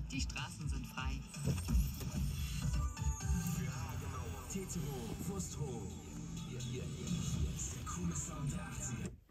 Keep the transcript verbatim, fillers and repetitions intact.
Die Straßen sind frei. Tetero, Frustro. Hier, hier, hier, hier ist der coole Sound der achtziger.